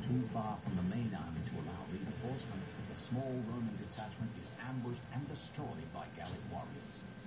too far from the main army to allow reinforcement, the small Roman detachment is ambushed and destroyed by Gallic warriors.